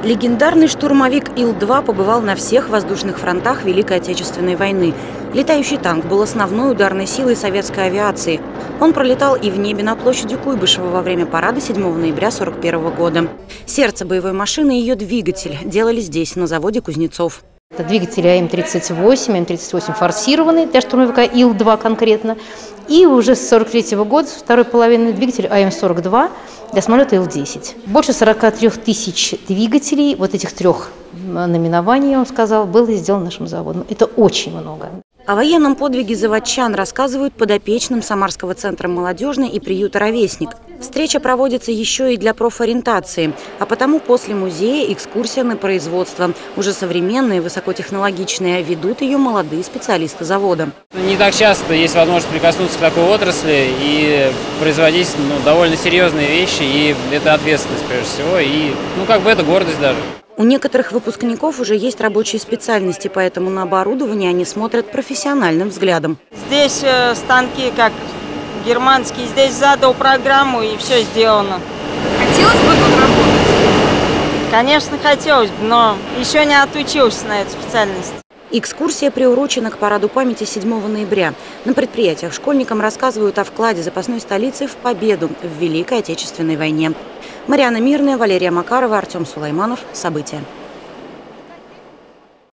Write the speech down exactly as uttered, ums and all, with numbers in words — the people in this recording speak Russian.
Легендарный штурмовик Ил два побывал на всех воздушных фронтах Великой Отечественной войны. Летающий танк был основной ударной силой советской авиации. Он пролетал и в небе над площадью Куйбышева во время парада седьмого ноября тысяча девятьсот сорок первого года. Сердце боевой машины и ее двигатель делали здесь, на заводе Кузнецов. Это двигатели А М тридцать восемь, А М тридцать восемь форсированный для штурмовика Ил два конкретно. И уже с сорок третьего года, второй половины, двигатель А М сорок два для самолета Ил десять. Больше сорока трёх тысяч двигателей, вот этих трех наименований, я вам сказал, было сделано нашим заводом. Это очень много. О военном подвиге заводчан рассказывают подопечным Самарского центра молодежный и приюта «Ровесник». Встреча проводится еще и для профориентации, а потому после музея экскурсия на производство. Уже современные, высокотехнологичные, ведут ее молодые специалисты завода. Не так часто есть возможность прикоснуться к такой отрасли и производить ну, довольно серьезные вещи, и это ответственность прежде всего, и ну как бы это гордость даже. У некоторых выпускников уже есть рабочие специальности, поэтому на оборудование они смотрят профессиональным взглядом. Здесь э, станки как германские, здесь задал программу и все сделано. Хотелось бы тут работать? Конечно, хотелось бы, но еще не отучился на эту специальность. Экскурсия приурочена к параду памяти седьмого ноября. На предприятиях школьникам рассказывают о вкладе запасной столицы в победу в Великой Отечественной войне. Марьяна Мирная, Валерия Макарова, Артем Сулайманов. События.